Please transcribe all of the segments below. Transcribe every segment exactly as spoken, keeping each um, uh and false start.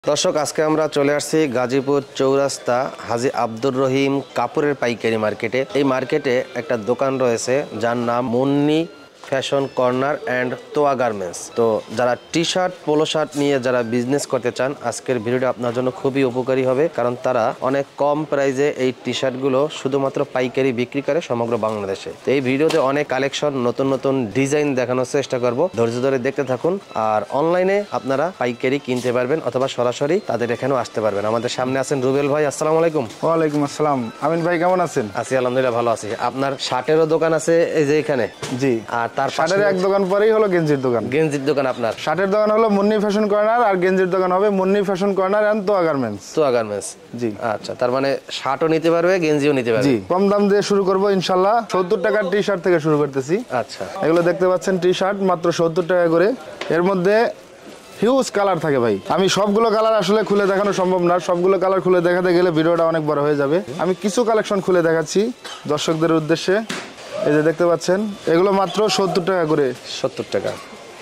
দর্শক আজকে আমরা চলে আসছি গাজীপুর চৌরাস্তা হাজী আব্দুর রহিম কাপড়ের পাইকারি মার্কেটে। এই মার্কেটে একটা দোকান রয়েছে যার নাম Munni fashion corner and Toya garments. তো যারা টি শার্ট পোলো শার্ট নিয়ে যারা বিজনেস করতে চান আজকের ভিডিওটা আপনার জন্য খুবই উপকারী হবে, কারণ তারা অনেক কম প্রাইসে এই টি শার্টগুলো শুধুমাত্র পাইকারি বিক্রি করে সমগ্র বাংলাদেশে। তো এই ভিডিওতে অনেক কালেকশন নতুন নতুন ডিজাইন দেখানোর চেষ্টা করব, ধৈর্য ধরে দেখতে থাকুন। আর অনলাইনে আপনারা পাইকারি কিনতে পারবেন অথবা সরাসরি তাদের এখানেও আসতে পারবেন। আমাদের সামনে আছেন রুবেল ভাই, আসসালামু আলাইকুম। ওয়ালাইকুম আসসালাম। আমিন ভাই কেমন আছেন? আছি আলহামদুলিল্লাহ, ভালো আছি। আপনার শার্টেরও দোকান আছে এই যে এখানে? জি। আর তার শার্টের এক দোকান পরেই হলো গেঞ্জির দোকান। গেঞ্জির দোকান আপনার? শার্টের দোকান হলো মুন্নি ফ্যাশন কর্নার আর গেঞ্জির দোকান হবে Munni fashion corner and Toya garments. Toya garments, জি। আচ্ছা, তার মানে শার্টও নিতে পারবে গেঞ্জিও নিতে পারবে? জি। কম দাম দিয়ে শুরু করব ইনশাআল্লাহ। সত্তর টাকার টি শার্ট থেকে শুরু করতেছি। আচ্ছা, এগুলো দেখতে পাচ্ছেন টি শার্ট মাত্র সত্তর টাকা করে। এর মধ্যে হিউজ কালার থাকে ভাই। আমি সবগুলো কালার আসলে খুলে দেখানো সম্ভব না, সবগুলো কালার খুলে দেখাতে গেলে ভিডিওটা অনেক বড় হয়ে যাবে। আমি কিছু কালেকশন খুলে দেখাচ্ছি দর্শকদের উদ্দেশ্যে। এই যে দেখতে পাচ্ছেন এগুলো মাত্র সত্তর টাকা করে। সত্তর টাকা,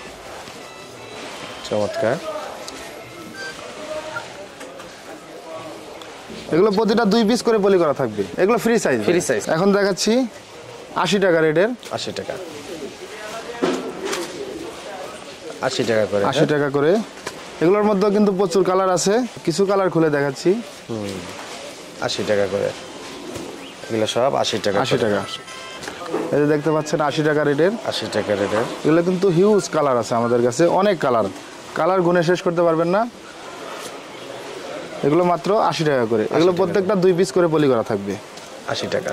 চমৎকার। এগুলো প্রতিটা দুই পিস করে পলি করা থাকবে। এগুলো ফ্রি সাইজ। Free size. এখন দেখাচ্ছি আশি টাকা রেটের। আশি টাকা, আশি টাকা করে। আশি টাকা করে। এগুলোর মধ্যে কিন্তু প্রচুর কালার আছে, কিছু কালার খুলে দেখাচ্ছি। হুম, আশি টাকা করে। এগুলো সব আশি টাকা। আশি টাকা। এই যে দেখতে পাচ্ছেন আশি টাকা রেটের। আশি টাকা রেটের। এগুলো কিন্তু হিউজ কালার আছে আমাদের কাছে, অনেক কালার। কালার গুনে শেষ করতে পারবেন না। এগুলো মাত্র আশি টাকা করে। এগুলো প্রত্যেকটা দুই পিস করে পলি করা থাকবে। আশি টাকা।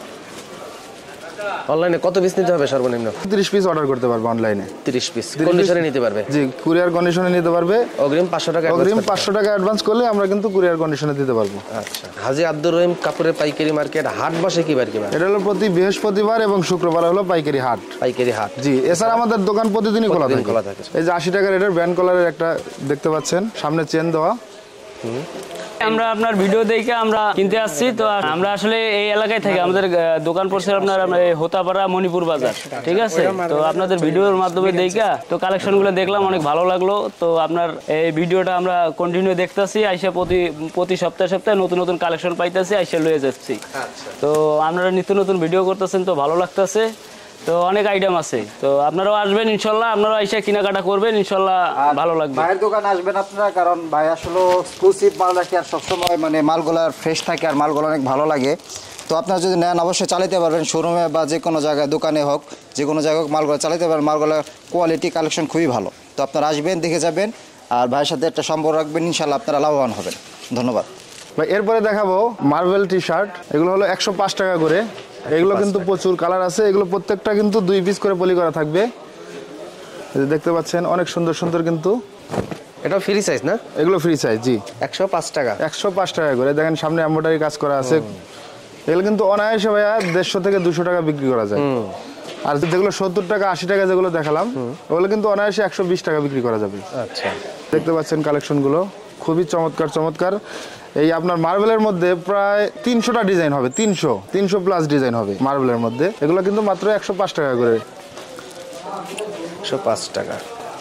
অনলাইনে কত পিস নিতে হবে সর্বনিম্ন? ত্রিশ পিস অর্ডার করতে পারবে অনলাইনে। ত্রিশ পিস কন্ডিশনে নিতে পারবে? জি, কুরিয়ার কন্ডিশনে নিতে পারবে। অগ্রিম পাঁচশো টাকা। অগ্রিম পাঁচশো টাকা অ্যাডভান্স করলে আমরা কিন্তু কুরিয়ার কন্ডিশনে দিতে পারবো। আচ্ছা, হাজী আব্দুর রহিম কাপড়ের পাইকারি মার্কেট হাট বসে কি বার কি বার? এটা হলো প্রতি বৃহস্পতিবার এবং শুক্রবার হলো পাইকারি হাট। পাইকারি হাট, জি। এছাড়া আমাদের দোকান প্রতিদিনই খোলা থাকে। খোলা থাকে। এই যে আশি টাকা রেটের ব্যান্ড কলারের একটা দেখতে পাচ্ছেন, সামনে চেন দেওয়া। আমরা আপনার ভিডিও দেখে আমরা কিনতে আসছি। তো আমরা আসলে এই এলাকায় থাকি, আমাদের দোকান পড়ছে আপনার হোতাপাড়া মণিপুর বাজার, ঠিক আছে? তো আপনাদের ভিডিওর মাধ্যমে দেখা তো কালেকশন গুলো দেখলাম, অনেক ভালো লাগলো। তো আপনার এই ভিডিওটা আমরা কন্টিনিউ দেখতেছি, আইসা প্রতি প্রতি সপ্তাহে সপ্তাহে নতুন নতুন কালেকশন পাইতেছি, আইসা লয়ে যাচ্ছি। তো আপনারা নিত্য নতুন ভিডিও করতেছেন, তো ভালো লাগতেছে। তো অনেক আইটেম আছে, তো আপনারাও আসবেন ইনশাল্লাহ, আপনারাও এসে কেনাকাটা করবেন ইনশাল্লাহ, ভালো লাগবে। ভাইয়ের দোকান আসবেন আপনারা, কারণ ভাই আসলে এক্সক্লুসিভ মাল রাখে আর সবসময় মানে মালগুলো ফ্রেশ থাকে আর মালগুলো অনেক ভালো লাগে। তো আপনারা যদি নেন অবশ্যই চালাতে পারবেন, শোরুমে বা যে কোনো জায়গায় দোকানে হোক, যে কোনো জায়গায় হোক মালগুলো চালাতে পারবেন। মালগুলোর কোয়ালিটি কালেকশন খুবই ভালো। তো আপনারা আসবেন, দেখে যাবেন, আর ভাইয়ের সাথে একটা সম্পর্ক রাখবেন, ইনশাল্লাহ আপনারা লাভবান হবেন। ধন্যবাদ ভাই। এরপরে দেখাবো মার্বেল টি শার্ট। এগুলো হলো একশো পাঁচ টাকা করে। এগুলো কিন্তু প্রচুর কালার আছে। এগুলো প্রত্যেকটা কিন্তু দুই পিস করে পলি করা থাকবে। দেখতে পাচ্ছেন অনেক সুন্দর সুন্দর। কিন্তু এটা ফ্রি সাইজ না? এগুলো ফ্রি সাইজ। জি। একশো পাঁচ টাকা। একশো পাঁচ টাকা করে। দেখেন সামনে এমব্রয়ডারি কাজ করা আছে। এগুলো কিন্তু অনায়াসে ভাইয়া দেড়শো থেকে দুশো টাকা বিক্রি করা যায়। আর যেগুলো সত্তর টাকা আশি টাকা যেগুলো দেখালাম ওগুলো কিন্তু অনায়াসে একশো বিশ টাকা বিক্রি করা যাবে। আচ্ছা, দেখতে পাচ্ছেন কালেকশনগুলো খুবই চমৎকার চমৎকার। এই আপনার মার্বেলের মধ্যে প্রায় তিনশোটা ডিজাইন হবে। তিনশো তিনশো প্লাস ডিজাইন হবে মার্বেলের মধ্যে। এগুলো কিন্তু মাত্র একশো পাঁচ টাকা করে। একশো পাঁচ টাকা।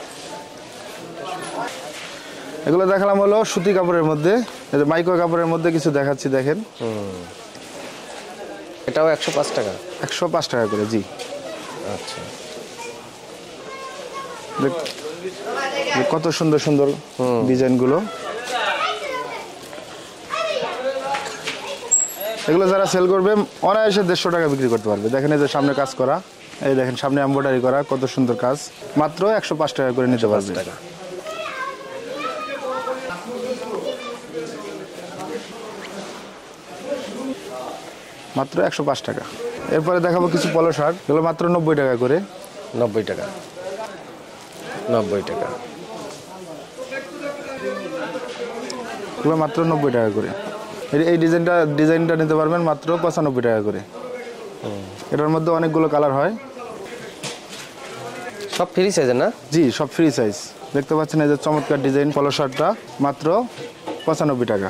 এগুলো দেখালাম হলো সুতি কাপড়ের মধ্যে। মাইক্রো কাপড়ের মধ্যে কিছু দেখাচ্ছি, দেখেন। এটাও একশো পাঁচ টাকা। একশো পাঁচ টাকা করে। জি। আচ্ছা, কত সুন্দর সুন্দর ডিজাইনগুলো। এগুলো যারা সেল করবে অনায়াসে দেড়শো টাকা বিক্রি করতে পারবে। দেখেন এই যে সামনে কাজ করা, এই দেখেন সামনে এমব্রয়ডারি করা, কত সুন্দর কাজ। মাত্র একশো পাঁচ টাকা করে নিতে পারবে। মাত্র একশো পাঁচ টাকা। এরপরে দেখাবো কিছু পলো শার্ট। এগুলো মাত্র নব্বই টাকা করে। নব্বই টাকা। নব্বই টাকা। এগুলো মাত্র নব্বই টাকা করে। এই ডিজাইনটা ডিজাইনটা নিতে পারবেন মাত্র পঁচানব্বই টাকা করে। এটার মধ্যে অনেকগুলো কালার হয়। সব ফ্রি সাইজের না? জি, সব ফ্রি সাইজ। দেখতে পাচ্ছেন এই যে চমৎকার ডিজাইন পলো শার্টটা মাত্র পঁচানব্বই টাকা।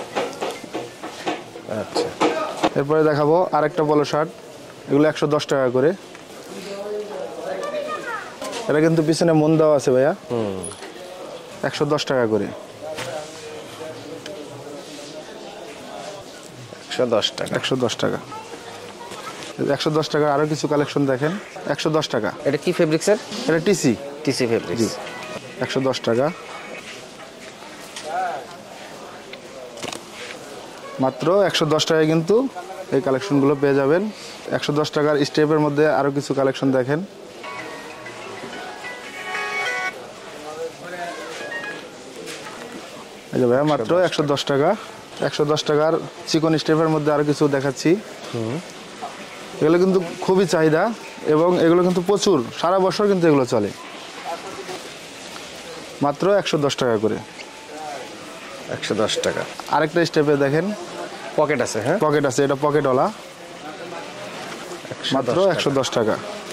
আচ্ছা, এরপরে দেখাবো আরেকটা পলো শার্ট। এগুলো একশো দশ টাকা করে। এটা কিন্তু পিছনে মন দেওয়া আছে ভাইয়া। একশো দশ টাকা করে। একশো দশ টাকা। একশো দশ টাকা। একশো দশ টাকা আরো কিছু কালেকশন দেখেন, একশো দশ টাকা। এটা কি ফেব্রিক্সের? এটা টিসি। TC fabrics. জি, একশো দশ টাকা মাত্র। একশো দশ টাকায় কিন্তু এই কালেকশনগুলো পেয়ে যাবেন। একশো দশ টাকার স্টেপের মধ্যে আরো কিছু কালেকশন দেখেন। এই যে ভাইয়া মাত্র একশো দশ টাকা। একশো দশ টাকার চিকন স্টেপের মধ্যে আরো কিছু দেখাচ্ছি। এগুলো কিন্তু খুবই চাহিদা এবং এগুলো কিন্তু প্রচুর, সারা বছর কিন্তু এগুলো চলে। মাত্র একশো দশ টাকা করে। একশো দশ টাকা। আরেকটা স্টেপে দেখেন, পকেট আছে। হ্যাঁ, পকেট আছে, এটা পকেটওয়ালা, মাত্র একশো দশ টাকা।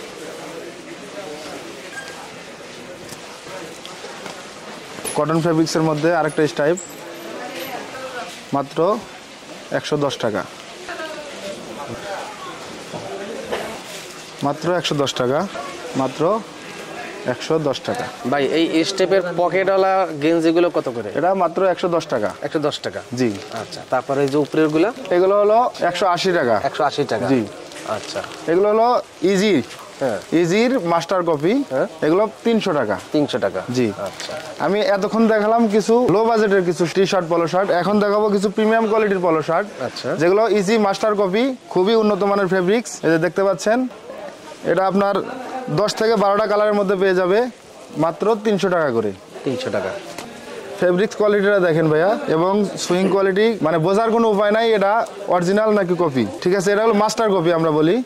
কটন ফেব্রিক্সের মধ্যে আরেকটা স্টাইপ, মাত্র একশো দশ টাকা। মাত্র একশো দশ টাকা। মাত্র একশো দশ টাকা। ভাই এই স্টেপের পকেটওয়ালা গেঞ্জিগুলো কত করে? এটা মাত্র একশো দশ টাকা। একশো দশ টাকা। জি। আচ্ছা, তারপরে এই যে উপরের গুলা? এগুলো হলো একশো আশি টাকা। একশো আশি টাকা। জি। আচ্ছা, এগুলো হলো ইজি। হ্যাঁ, ইজির মাস্টার কপি। হ্যাঁ, এগুলো তিনশো টাকা। তিনশো টাকা। জি। আচ্ছা, আমি এতক্ষণ দেখালাম কিছু লো বাজেটের কিছু টি শার্ট, পলো শার্ট। এখন দেখাবো কিছু প্রিমিয়াম কোয়ালিটির পলো শার্ট। আচ্ছা, যেগুলো ইজি মাস্টার কপি, খুবই উন্নত মানের ফেব্রিক্স। এই যে দেখতে পাচ্ছেন, এটা আপনার দশ থেকে বারোটা কালারের মধ্যে পেয়ে যাবে, মাত্র তিনশো টাকা করে। তিনশো টাকা। ফেব্রিক্স কোয়ালিটিটা দেখেন ভাইয়া, এবং সুইং কোয়ালিটি, মানে বোঝার কোনো উপায় নাই এটা অরিজিনাল নাকি কপি। ঠিক আছে, এটা হলো মাস্টার কপি আমরা বলি।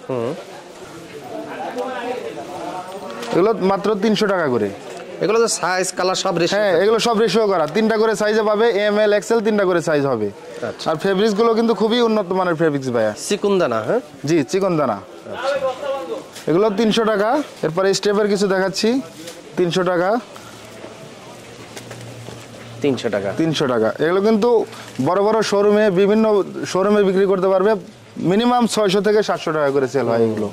এগুলো মাত্র তিনশো টাকা করে। এগুলো তো সাইজ কালার সব রেশিও? হ্যাঁ, এগুলো সব রেশিও করা, তিনটা করে সাইজে পাবে, এম এল এক্সেল তিনটা করে সাইজ হবে। আচ্ছা। আর ফেব্রিক্স গুলো কিন্তু খুবই উন্নত মানের ফেব্রিক্স ভাইয়া। চিকুনদানা? হ্যাঁ, জি, চিকন দানা। এগুলো তিনশো টাকা। এরপরে স্টেপের কিছু দেখাচ্ছি, তিনশো টাকা। তিনশো টাকা। তিনশো টাকা। এগুলো কিন্তু বড় বড় শোরুমে, বিভিন্ন শোরুমে বিক্রি করতে পারবে, মিনিমাম ছয়শো থেকে সাতশো টাকা করে সেল হয় এগুলো।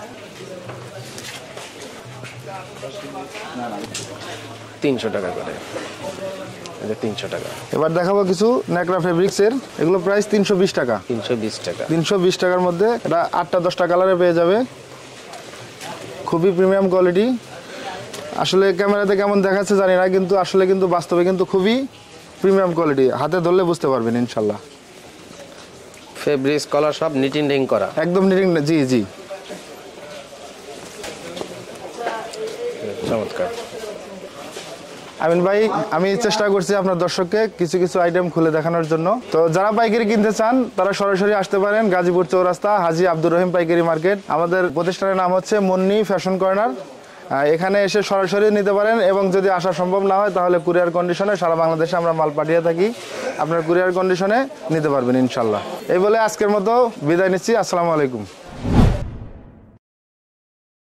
তিনশো টাকা করে। তিনশো টাকা। এবার দেখাবো কিছু ন্যাকড়া ফেব্রিক্সের। এগুলো প্রাইস তিনশো বিশ টাকা। তিনশো বিশ টাকা। তিনশো বিশ টাকার মধ্যে এটা আটটা দশটা কালারে পেয়ে যাবে, খুবই প্রিমিয়াম কোয়ালিটি। আসলে ক্যামেরাতে কেমন দেখাচ্ছে জানি না, কিন্তু আসলে কিন্তু বাস্তবে কিন্তু খুবই প্রিমিয়াম কোয়ালিটি, হাতে ধরলে বুঝতে পারবেন ইনশাল্লাহ। ফেব্রিক্স কলার সব নিটিং ডিং করা? একদম নিটিং। জি জি। চমৎকার। আমিন ভাই, আমি চেষ্টা করছি আপনার দর্শককে কিছু কিছু আইটেম খুলে দেখানোর জন্য। তো যারা পাইকারি কিনতে চান তারা সরাসরি আসতে পারেন গাজীপুর চৌরাস্তা হাজী আব্দুর রহিম পাইকারি মার্কেট। আমাদের প্রতিষ্ঠানের নাম হচ্ছে মুন্নি ফ্যাশন কর্নার। এখানে এসে সরাসরি নিতে পারেন, এবং যদি আসা সম্ভব না হয় তাহলে কুরিয়ার কন্ডিশনে সারা বাংলাদেশে আমরা মাল পাঠিয়ে থাকি, আপনার কুরিয়ার কন্ডিশনে নিতে পারবেন ইনশাল্লাহ। এই বলে আজকের মতো বিদায় নিচ্ছি। আসসালামু আলাইকুম।